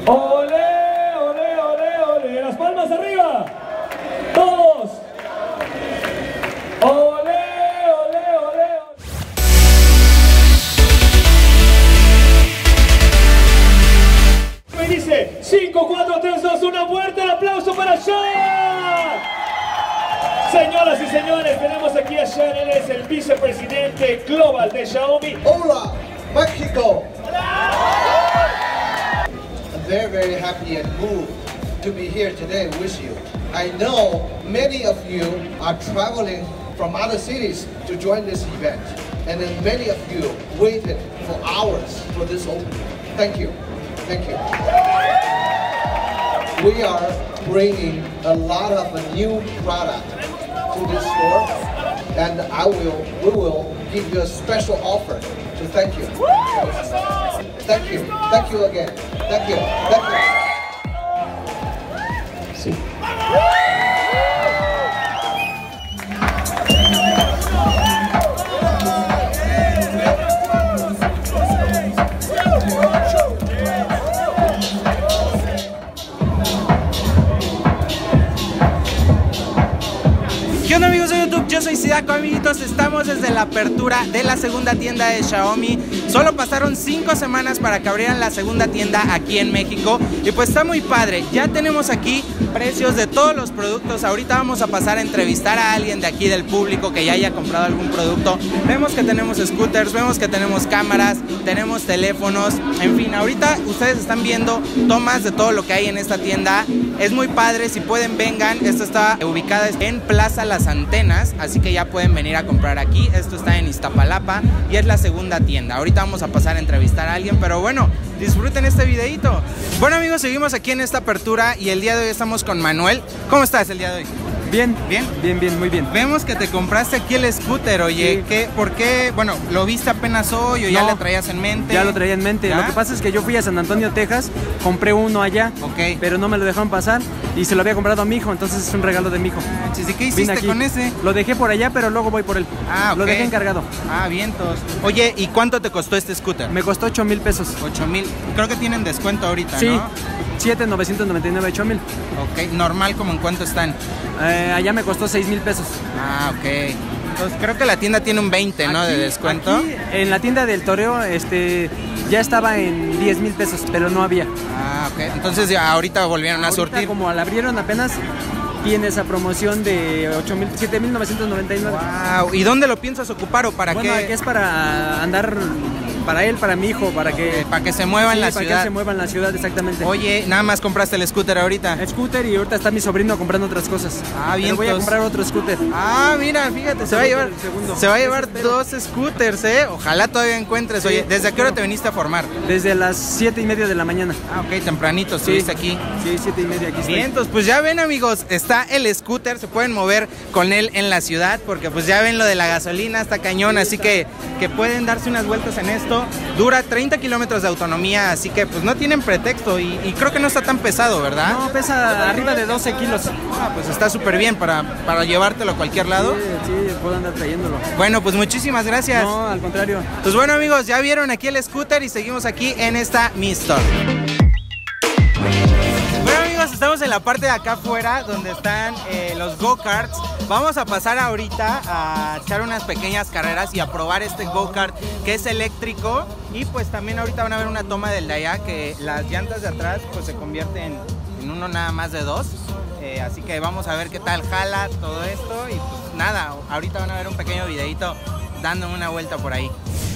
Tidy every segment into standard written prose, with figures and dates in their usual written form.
¡Olé, olé, olé, olé! ¡Las palmas arriba! ¡Todos! ¡Olé, olé, olé! Me dice 5, 4, 3, 2, 1, fuerte el aplauso para Sean. Señoras y señores, tenemos aquí a Sean, él es el vicepresidente global de Xiaomi. Hola, Mexico! I'm very, very happy and moved to be here today with you. I know many of you are traveling from other cities to join this event, and then many of you waited for hours for this opening. Thank you. Thank you. We are bringing a lot of new product to this store, and we will give you a special offer to thank you. Thank you. Thank you again. Thank you. Thank you. Sí. ¿Qué onda, amigos de YouTube? Yo soy Sidaco, amiguitos. Estamos desde la apertura de la segunda tienda de Xiaomi. Solo pasaron 5 semanas para que abrieran la segunda tienda aquí en México. Y pues está muy padre. Ya tenemos aquí precios de todos los productos. Ahorita vamos a pasar a entrevistar a alguien de aquí del público que ya haya comprado algún producto. Vemos que tenemos scooters, vemos que tenemos cámaras, tenemos teléfonos. En fin, ahorita ustedes están viendo tomas de todo lo que hay en esta tienda. Es muy padre, si pueden vengan. Esto está ubicada en Plaza Las Antenas, así que ya pueden venir a comprar aquí. Esto está en Iztapalapa y es la segunda tienda. Ahorita vamos a pasar a entrevistar a alguien, pero bueno, disfruten este videito. Bueno, amigos, seguimos aquí en esta apertura y el día de hoy estamos con Manuel. ¿Cómo estás el día de hoy? Bien, ¿bien? Bien, muy bien. Vemos que te compraste aquí el scooter, oye, sí. ¿Por qué? Bueno, ¿lo viste apenas hoy o ya lo traías en mente? Ya lo traía en mente. ¿Ya? Lo que pasa es que yo fui a San Antonio, Texas, compré uno allá, pero no me lo dejaron pasar y se lo había comprado a mi hijo, entonces es un regalo de mi hijo. ¿Y qué hiciste con ese? Lo dejé por allá, pero luego voy por él. Lo dejé encargado. Vientos. Oye, ¿y cuánto te costó este scooter? Me costó 8,000 pesos. 8,000. Creo que tienen descuento ahorita, sí, ¿no? 7,999, 8,000. Ok, normal, ¿como en cuánto están? Allá me costó 6,000 pesos. Ok. Entonces creo que la tienda tiene un 20, ¿no? De descuento. Aquí, en la tienda del Toreo, ya estaba en 10,000 pesos, pero no había. Ok. Entonces ya ahorita volvieron a surtir. Como la abrieron apenas, tiene esa promoción de 7,999. Wow. ¿Y dónde lo piensas ocupar o para qué? Bueno, aquí es para andar, para él, para mi hijo, para que se mueva en la ciudad. Para que se mueva en la ciudad, exactamente. Oye, nada más compraste el scooter ahorita. El scooter y ahorita está mi sobrino comprando otras cosas. Bien. Voy a comprar otro scooter. Mira, fíjate, se va a llevar 2 scooters, Ojalá todavía encuentres. Oye, ¿desde qué hora te viniste a formar? Desde las 7:30 de la mañana. Ok, tempranito, estuviste aquí. Sí, 7:30 aquí estoy. Bien, pues ya ven, amigos, está el scooter, se pueden mover con él en la ciudad, porque pues ya ven lo de la gasolina, está cañón, así que pueden darse unas vueltas en esto. Dura 30 kilómetros de autonomía, así que pues no tienen pretexto y creo que no está tan pesado, ¿verdad? No, pesa arriba de 12 kilos. Pues está súper bien para llevártelo a cualquier lado. Sí, puedo andar trayéndolo. Bueno, pues muchísimas gracias. No, al contrario. Pues bueno, amigos, ya vieron aquí el scooter y seguimos aquí en esta Mi Store. Bueno, amigos, estamos en la parte de acá afuera donde están los go-karts. Vamos a pasar ahorita a echar unas pequeñas carreras y a probar este go-kart que es eléctrico. Y pues también ahorita van a ver una toma del de allá que las llantas de atrás pues se convierten en uno nada más de 2. Así que vamos a ver qué tal jala todo esto. Y pues nada, ahorita van a ver un pequeño videito dándome una vuelta por ahí.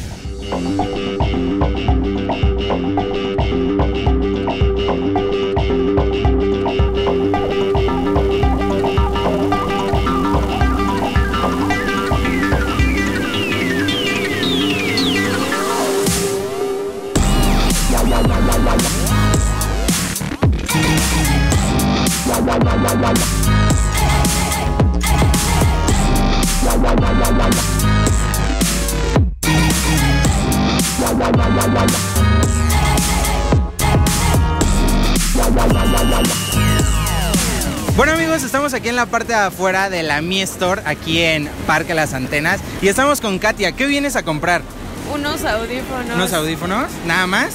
Bueno, amigos, estamos aquí en la parte de afuera de la Mi Store, aquí en Parque Las Antenas, y estamos con Katia. ¿Qué vienes a comprar? Unos audífonos. ¿Unos audífonos? ¿Nada más?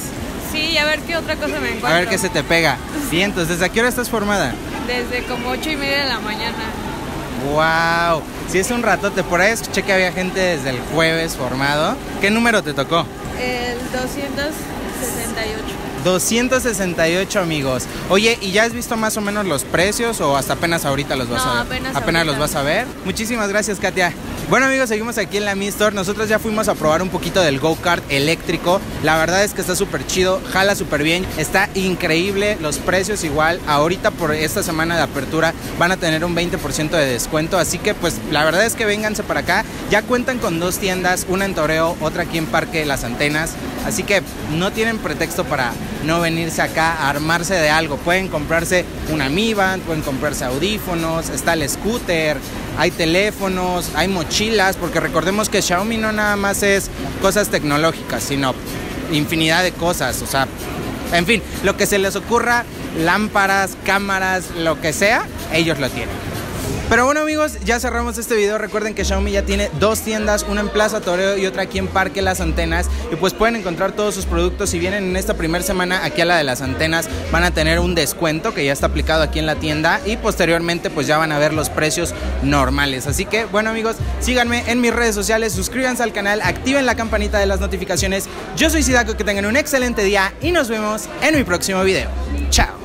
sí, a ver qué otra cosa me encuentro. A ver qué se te pega. Bien, entonces, ¿desde a qué hora estás formada? Desde como 8:30 de la mañana. Wow, sí es un ratote. Por ahí escuché que había gente desde el jueves formado. ¿Qué número te tocó? El 268. 268, amigos. Oye, ¿y ya has visto más o menos los precios o hasta apenas ahorita los vas a ver? Apenas los vas a ver. Muchísimas gracias, Katia. Bueno, amigos, seguimos aquí en la Mi Store. Nosotros ya fuimos a probar un poquito del go-kart eléctrico. La verdad es que está súper chido, jala súper bien, está increíble. Los precios igual. Ahorita por esta semana de apertura van a tener un 20% de descuento. Así que pues la verdad es que vénganse para acá. Ya cuentan con 2 tiendas, una en Toreo, otra aquí en Parque Las Antenas. Así que no tienen pretexto para no venirse acá a armarse de algo. Pueden comprarse una Mi Band, pueden comprarse audífonos, está el scooter, hay teléfonos, hay mochilas, porque recordemos que Xiaomi no nada más es cosas tecnológicas, sino infinidad de cosas. O sea, en fin, lo que se les ocurra, lámparas, cámaras, lo que sea, ellos lo tienen. Pero bueno, amigos, ya cerramos este video. Recuerden que Xiaomi ya tiene 2 tiendas, una en Plaza Toreo y otra aquí en Parque Las Antenas. Y pues pueden encontrar todos sus productos. Si vienen en esta primera semana aquí a la de Las Antenas, van a tener un descuento que ya está aplicado aquí en la tienda. Y posteriormente pues ya van a ver los precios normales. Así que bueno, amigos, síganme en mis redes sociales, suscríbanse al canal, activen la campanita de las notificaciones. Yo soy Sidaco, que tengan un excelente día y nos vemos en mi próximo video. Chao.